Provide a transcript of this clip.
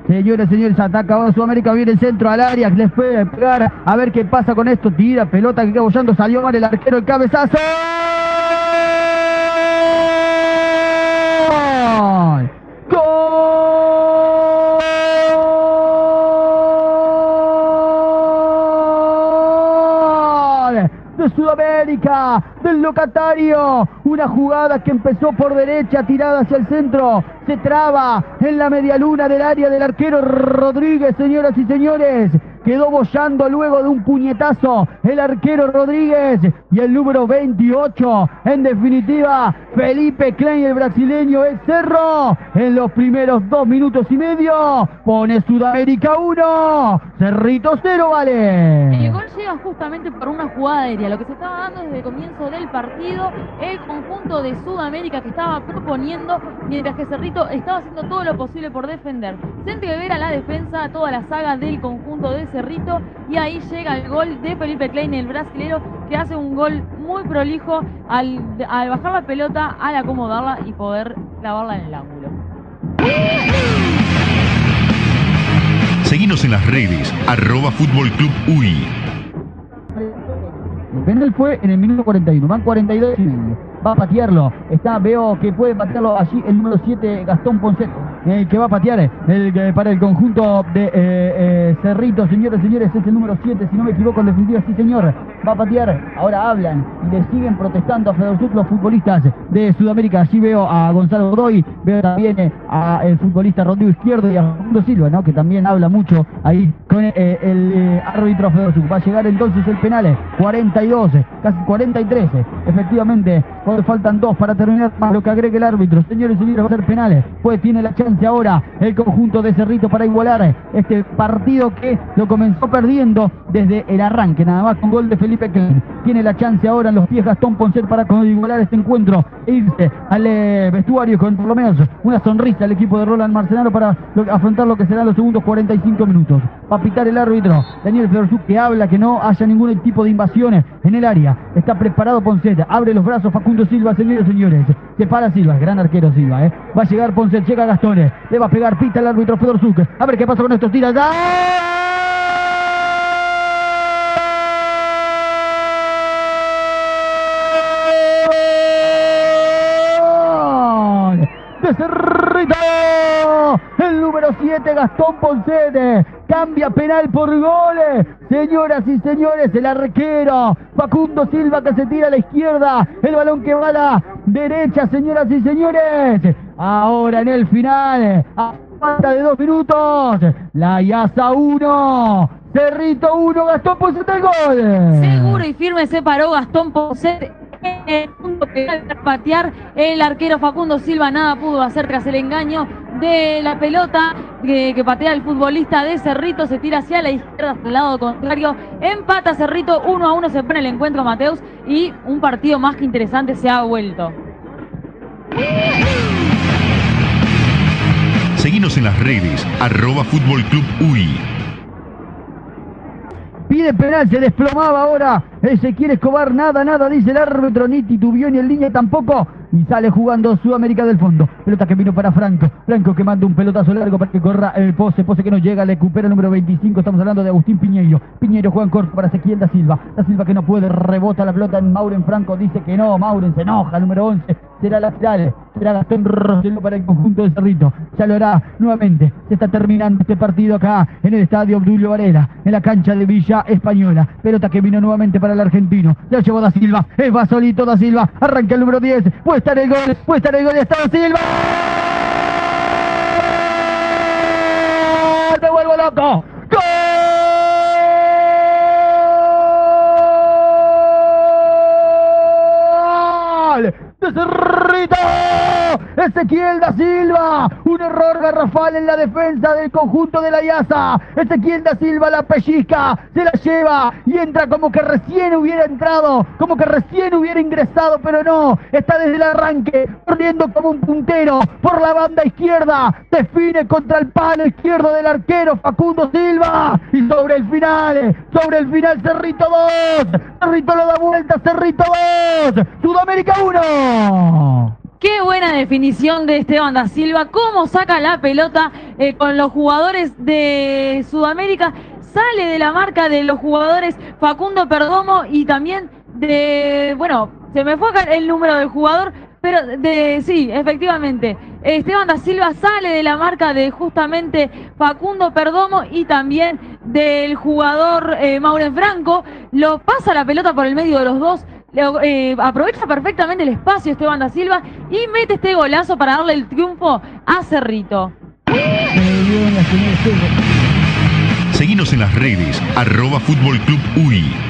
Señores, señores, ataca ahora Sudamérica, viene el centro al área, les puede pegar, a ver qué pasa con esto, tira pelota que queda bollando, salió mal el arquero, el cabezazo. De Sudamérica, del locatario, una jugada que empezó por derecha, tirada hacia el centro, se traba en la medialuna del área del arquero Rodríguez, señoras y señores, quedó bollando luego de un puñetazo el arquero Rodríguez, y el número 28, en definitiva, Felipe Klein, el brasileño, el Cerro, en los primeros 2 minutos y medio, pone Sudamérica 1, Cerrito 0, vale. El gol llega justamente por una jugada aérea, lo que se estaba dando desde el comienzo del partido, el conjunto de Sudamérica que estaba proponiendo, mientras que Cerrito estaba haciendo todo lo posible por defender. Centro de Vera la defensa, toda la saga del conjunto de Cerrito, y ahí llega el gol de Felipe Klein, el brasilero, que hace un gol muy prolijo al bajar la pelota, al acomodarla y poder clavarla en el ángulo. Seguinos en las redes, @FútbolClubUy. El penal fue en el minuto 41, van 42 y medio. Va a patearlo, veo que puede patearlo allí el número 7, Gastón Ponce, que va a patear para el conjunto de Cerrito, señores, señores, es el número 7, si no me equivoco, en definitiva, sí señor, va a patear. Ahora hablan y le siguen protestando a Federsud los futbolistas de Sudamérica. Allí veo a Gonzalo Godoy, veo también al futbolista Rodrigo Izquierdo y a Facundo Silva, ¿no?, que también habla mucho ahí con el árbitro Federsud. Va a llegar entonces el penal, 42, casi 43, efectivamente, faltan 2 para terminar, más lo que agrega el árbitro. Señores y señores, va a ser penales, pues tiene la chance ahora el conjunto de Cerrito para igualar este partido que lo comenzó perdiendo desde el arranque, nada más con gol de Felipe Klein. Tiene la chance ahora en los pies Gastón Ponce para igualar este encuentro e irse al vestuario con por lo menos una sonrisa al equipo de Roland Marcenaro para afrontar lo que serán los segundos 45 minutos. Va a pitar el árbitro Daniel Federsud, que habla que no haya ningún tipo de invasiones en el área. Está preparado Ponce, abre los brazos Facundo Silva, señores y señores, se para Silva, gran arquero Silva, va a llegar Ponce, llega Gastón, le va a pegar, pita el árbitro Federsud, a ver qué pasa con estos tiras. De Cerrito, el número 7, Gastón Ponce, cambia penal por goles. Señoras y señores, el arquero Facundo Silva, que se tira a la izquierda, el balón que va a la derecha, señoras y señores. Ahora en el final, a falta de 2 minutos, la IASA 1, Cerrito 1, Gastón Ponce el gol. Seguro y firme se paró Gastón Ponce en el punto penal para patear. El arquero Facundo Silva nada pudo hacer tras el engaño de la pelota que patea el futbolista de Cerrito. Se tira hacia la izquierda, hacia el lado contrario, empata Cerrito 1-1, se pone el encuentro, Mateus, y un partido más que interesante se ha vuelto. Seguinos en las redes, @FútbolClubUy. Pide penal, se desplomaba ahora Ezequiel Escobar, nada, dice el árbitro, ni titubió ni en línea tampoco, y sale jugando Sudamérica del fondo. Pelota que vino para Franco que manda un pelotazo largo para que corra el Pose que no llega, le recupera el número 25, estamos hablando de Agustín Piñeiro juega en corto para Ezequiel da Silva que no puede, rebota la pelota en Mauren Franco, dice que no, Mauren se enoja, el número 11, será lateral, será Gastón Rossello para el conjunto de Cerrito, ya lo hará nuevamente. Se está terminando este partido acá en el estadio Obdulio Varela, en la cancha de Villa Española. Pelota que vino nuevamente para el argentino, ya llevó da Silva, va solito da Silva, arranca el número 10, puede estar el gol, está da Silva. ¡Me vuelvo loco! ¡Gol! ¡De Cerrito! Ezequiel da Silva, un error garrafal en la defensa del conjunto de la IASA. Ezequiel da Silva la pellizca, se la lleva y entra como que recién hubiera entrado, como que recién hubiera ingresado, pero no, está desde el arranque, corriendo como un puntero por la banda izquierda, define contra el palo izquierdo del arquero Facundo Silva, y sobre el final Cerrito 2, Cerrito lo da vuelta, Cerrito 2, Sudamérica 1. Qué buena definición de Esteban da Silva, cómo saca la pelota con los jugadores de Sudamérica, sale de la marca de los jugadores Facundo Perdomo y también de, bueno, se me fue acá el número del jugador, pero sí, efectivamente, Esteban da Silva sale de la marca de justamente Facundo Perdomo y también del jugador Mauren Franco, lo pasa la pelota por el medio de los dos. Aprovecha perfectamente el espacio Esteban da Silva y mete este golazo para darle el triunfo a Cerrito. Seguinos en las redes @Fútbol Club UI.